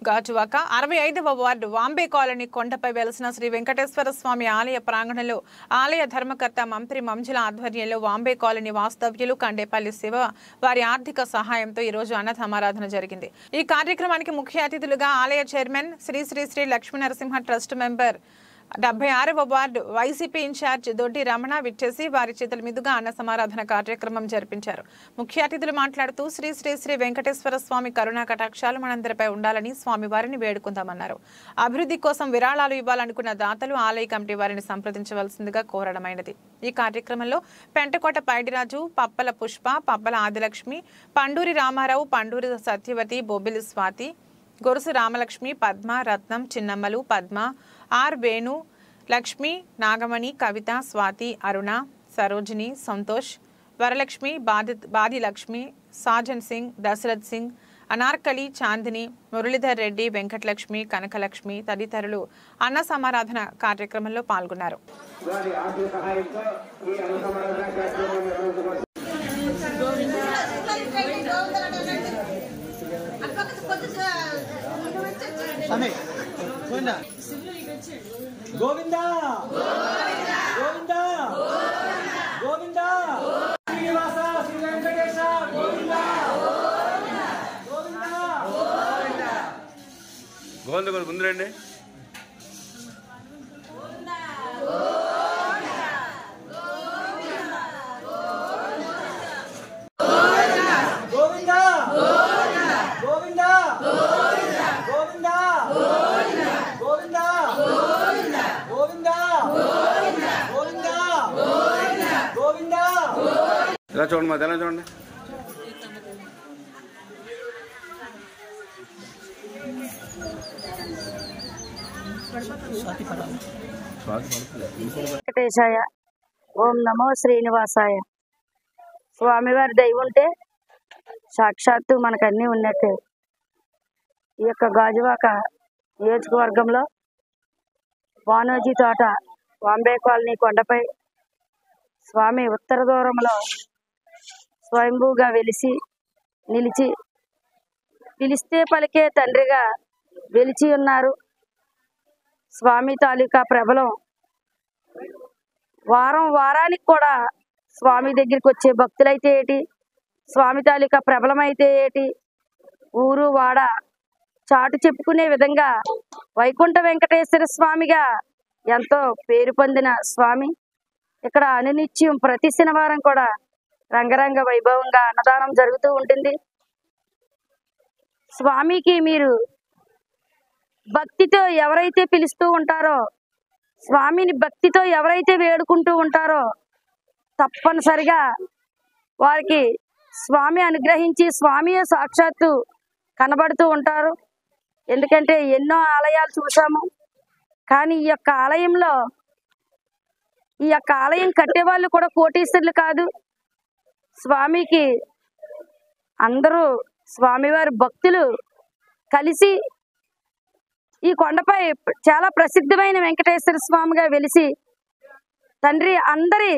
గాజువాక 65వ వార్డు వాంబే కాలనీ కొండపై వెలసిన శ్రీ వెంకటేశ్వర స్వామి ఆలయ ప్రాంగణంలో ఆలయ ధర్మకర్త మంత్రి మంజుల ఆధ్వర్యంలో వాంబే కాలనీ వాస్తవ్యులు కండేపల్లి శివ వారి ఆర్థిక సహాయంతో ఈ రోజు అన్న సమారాధన జరిగింది। ఈ కార్యక్రమానికి ముఖ్య అతిథులుగా ఆలయ chairman Sri Sri Sri Lakshmi Narasimha trust member 76వ వార్డు వైసీపీ ఇన్ఛార్జ్ దొడ్డి రమణ విచ్చేసి వారి చేతుల మీదుగా అన్న సమారాధన కార్యక్రమం జరిపించారు। ముఖ్య అతిథులు మాట్లాడుతూ శ్రీ శ్రీ శ్రీ వెంకటేశ్వర స్వామి కరుణా కటాక్షాలు మనందరిపై ఉండాలని స్వామి వారిని వేడుకుందామన్నారు। అభివృద్ధి కోసం విరాళాలు ఇవ్వాలనుకున్న దాతలు ఆలయ కమిటీ వారిని సంప్రదించవలసిందిగా కోరడమైనది। ఈ కార్యక్రమంలో పెంటకోట పైడిరాజు, పప్పల పుష్ప, పప్పల ఆదిలక్ష్మి, పండూరి రామారావు, పండూరి సత్యవతి, బొబ్బిలి స్వాతి, గొరుసు రామలక్ష్మి, పద్మ, రత్నం, చిన్నమ్మలు, పద్మ, ఆర్ వేణు, లక్ష్మి, నాగమణి, కవిత, స్వాతి, అరుణ, సరోజిని, సంతోష్, వరలక్ష్మి, బాది లక్ష్మి, సాజన్ సింగ్, దశరథ్ సింగ్, అనార్కలి, చాందిని, మురళీధర్ రెడ్డి, వెంకటలక్ష్మి, కనకలక్ష్మి తదితరులు అన్న సమారాధన కార్యక్రమంలో పాల్గొన్నారు। గోవిందా గోవిందా గోవిందా శ్రీనివాస శ్రీ వెంకటేశ గోవిందా గోవిందా గోవిందా ముందురండి। గోవిందా గోవిందా గోవిందా గోవిందా గోవిందా గోవిందా గోవిందా ఎలా చూడండి మాది, ఎలా చూడండి। వెంకటేశాయ ఓం నమో శ్రీనివాసాయ। స్వామివారి దయ ఉంటే సాక్షాత్తు మనకన్నీ ఉన్నట్టే। ఈ యొక్క గాజువాక నియోజకవర్గంలో వానోజీ తోట వాంబే కాలనీ కొండపై స్వామి ఉత్తర దూరంలో స్వయంభూగా నిలిచి పిలిస్తే పలికే తండ్రిగా వెలిచి ఉన్నారు। స్వామి తాలూకా ప్రబలం వారానికి కూడా స్వామి దగ్గరికి వచ్చే భక్తులైతే ఏటి, స్వామి తాలూకా ప్రబలమైతే ఏటి, ఊరు వాడ చాటు చెప్పుకునే విధంగా వైకుంఠ వెంకటేశ్వర స్వామిగా ఎంతో పేరు పొందిన స్వామి ఇక్కడ అనునిత్యం ప్రతి శనివారం కూడా రంగరంగ వైభవంగా అన్నదానం జరుగుతూ ఉంటుంది। స్వామికి మీరు భక్తితో ఎవరైతే పిలుస్తూ ఉంటారో, స్వామిని భక్తితో ఎవరైతే వేడుకుంటూ ఉంటారో తప్పనిసరిగా వారికి స్వామి అనుగ్రహించి స్వామియే సాక్షాత్తు కనబడుతూ ఉంటారు। ఎందుకంటే ఎన్నో ఆలయాలు చూసాము, కానీ ఈ యొక్క ఆలయం కట్టేవాళ్ళు కూడా కోటీశ్వరులు కాదు। స్వామికి అందరూ స్వామివారి భక్తులు కలిసి ఈ కొండపై చాలా ప్రసిద్ధమైన వెంకటేశ్వర స్వామిగా వెలిసి తండ్రి అందరి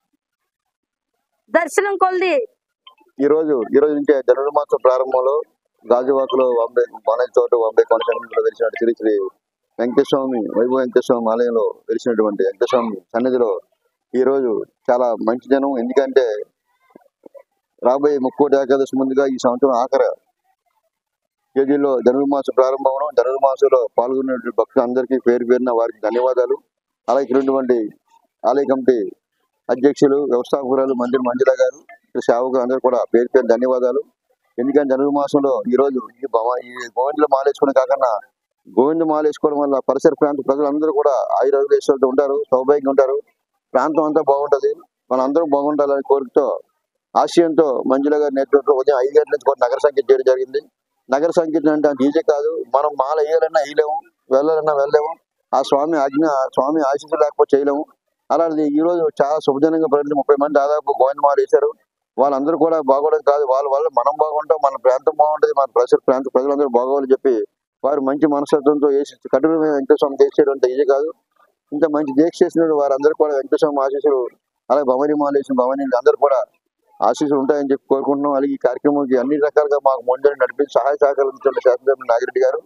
దర్శనం కొలిది ఈ రోజు నుంచే ధనుర్మాసం ప్రారంభంలో గాజువాకలో వానోజీ తోట వాంబే కాలనీలో వెలిసినటువంటి శ్రీ శ్రీ వెంకటేశ్వమి వైభవ వెంకటేశ్వమి ఆలయంలో వెలిసినటువంటి వెంకటేశ్వమి సన్నిధిలో ఈ రోజు చాలా మంచి జనం। ఎందుకంటే రాబోయే ముక్కోటి ఏకాదశి ముందుగా ఈ సంవత్సరం ఆఖరి తేదీలో ధనుర్మాస ప్రారంభం, ధనుర్మాసంలో పాల్గొన్నటువంటి భక్తులందరికీ పేరు పేరున వారికి ధన్యవాదాలు। అలాగే ఉన్నటువంటి ఆలయ కమిటీ అధ్యక్షులు, వ్యవస్థాపకురాలు మంజుల గారు, సేవకులు అందరూ కూడా పేరు పేరు ధన్యవాదాలు। ఎందుకంటే ధనుర్మాసంలో ఈ రోజు ఈ గోవిందులు మాలేసుకోవడం కాకుండా గోవింద మాలేసుకోవడం వల్ల పరిసర ప్రాంత ప్రజలందరూ కూడా ఆయురారోగ్యాలతో ఉంటారు, సౌభాగ్యంగా ఉంటారు, ప్రాంతం అంతా బాగుంటది, మనందరం బాగుండాలని కోరికతో ఆశయంతో మంజుల గారి నేతృత్వంలో ఉదయం 5 గంటల నుంచి కూడా నగర సంకీర్తన చేయడం జరిగింది। నగర సంకీర్తన అంటే అంత ఈజీ కాదు, మనం మాల వేయాలన్నా వేయలేము, వెళ్ళాలన్నా వెళ్ళలేము, ఆ స్వామి ఆశీస్సు లేకపోతే చేయలేము। అలాంటిది ఈ రోజు చాలా శుభజనంగా ప్రజలు 30 మంది దాదాపు గోవిందమాల వేశారు। వాళ్ళందరూ కూడా బాగోవడం కాదు, వాళ్ళ వల్ల మనం బాగుంటాం, మన ప్రాంతం బాగుంటుంది, మన పరిసర ప్రాంత ప్రజలందరూ బాగోవాలని చెప్పి వారు మంచి మనస్తత్వంతో కఠినమైన వెంకటేశ్వరం దీక్ష చేయడం అంత ఈజీ కాదు। ఇంత మంచి దీక్ష చేసిన వారందరూ కూడా వెంకటేశ్వరం ఆశీస్సులు, అలాగే భవానీ మాలేసిన భవానీ అందరూ కూడా ఆశీస్సులు ఉంటాయని చెప్పి కోరుకుంటున్నాం। అలాగే ఈ కార్యక్రమానికి అన్ని రకాలుగా మాకు ముందు నడిపించి సహాయ సహకారం శాసనసభ్యులు నాగిరెడ్డి గారు,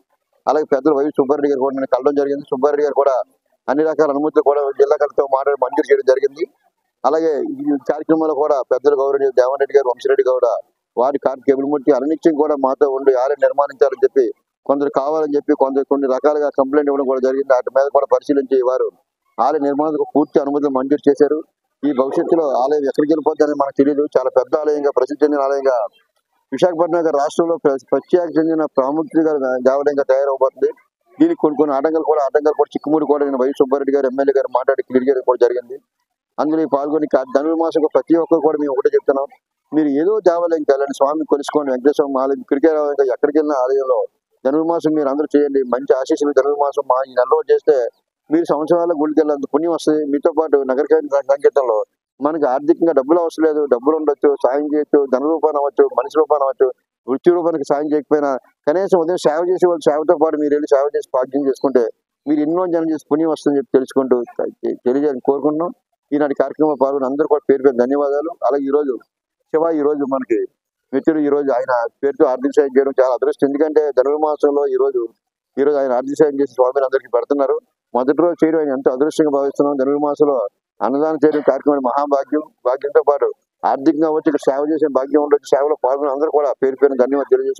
అలాగే పెద్దలు వై సుబ్బారెడ్డి గారు కూడా నేను కలవడం జరిగింది. సుబ్బారెడ్డి గారు కూడా అన్ని రకాల అనుమతులు కూడా జిల్లా కలెక్టర్తో మాట్లాడి మంజూరు చేయడం జరిగింది. అలాగే ఈ కార్యక్రమంలో కూడా పెద్దలు గౌరవనీయులు దేవన్ రెడ్డి గారు, వంశరెడ్డి గౌడ, వారి కేబుల్మూర్తి అనిత్యం కూడా మాతో ఉండి ఆలయం నిర్మాణించాలని చెప్పి కొందరు కావాలని చెప్పి కొన్ని రకాలుగా కంప్లైంట్ ఇవ్వడం కూడా జరిగింది. వాటి మీద కూడా పరిశీలించి వారు ఆలయ నిర్మాణానికి పూర్తి అనుమతులు మంజూరు చేశారు. ఈ భవిష్యత్తులో ఆలయం ఎక్కడికి వెళ్ళిపోతుందని మనకు తెలియదు. చాలా పెద్ద ఆలయంగా, ప్రసిద్ధి చెందిన ఆలయంగా విశాఖపట్నం రాష్ట్రంలో ప్రత్యేక చెందిన ప్రాముఖ్యత దేవాలయంగా తయారవబోతుంది. దీనికి కొన్ని ఆటంకాలు కూడా చిక్కుముడి కూడా నేను వై సుబ్బారెడ్డి గారు ఎమ్మెల్యే గారు మాట్లాడి క్లియర్ చేయడం కూడా జరిగింది. అందులో పాల్గొని ధనుర్మాసం ప్రతి ఒక్కరు కూడా మేము ఒకటే చెప్తున్నాం, మీరు ఏదో దేవాలయంకి వెళ్ళండి, స్వామిని కొలుసుకోండి. వెంకటేశ్వర ఆలయం, క్రికెట్ ఎక్కడికి వెళ్ళిన ఆలయంలో ధనుర్మాసం మీరు అందరూ చేయండి. మంచి ఆశీస్సులు ధనుర్మాసం ఈ నెల రోజు చేస్తే మీరు సంవత్సరాల గుడికి వెళ్ళేంత పుణ్యం వస్తుంది. మీతో పాటు నగరకాయ సంకేతంలో మనకి ఆర్థికంగా డబ్బులు అవసరం లేదు, డబ్బులు ఉండొచ్చు, సాయం చేయొచ్చు, ధన రూపాన్ని అవ్వచ్చు, మనిషి రూపాన్ని అవ్వచ్చు, వృత్తి రూపానికి సాయం చేయకపోయినా కనీసం ఉదయం సేవ చేసే వాళ్ళు సేవతో పాటు మీరు వెళ్ళి సేవ చేసి భాగ్యం చేసుకుంటే మీరు ఎన్నో జనం చేసి పుణ్యం వస్తుందని చెప్పి తెలుసుకుంటూ తెలియజేయాలని కోరుకుంటున్నాం. ఈనాటి కార్యక్రమంలో పాల్గొని అందరూ కూడా పేరు పేరు ధన్యవాదాలు. అలాగే ఈ రోజు మనకి మిత్రుడు ఈ రోజు ఆయన పేరుతో ఆర్థిక సాయం చేయడం చాలా అదృష్టం. ఎందుకంటే ధనుర్మాసంలో ఈ రోజు ఆయన ఆర్థిక సాయం చేసి స్వామిని అందరికీ పెడుతున్నారు. మొదటి రోజు చేయడం ఆయన ఎంతో అదృష్టంగా భావిస్తున్నాం. ధనుర్మాసంలో అన్నదానం చేయడం కార్యక్రమం భాగ్యంతో పాటు ఆర్థికంగా వచ్చి ఇక్కడ సేవ చేసే భాగ్యం ఉండొచ్చు. సేవలో పాల్గొని అందరూ కూడా పేరు ధన్యవాదాలు తెలియజేస్తున్నారు.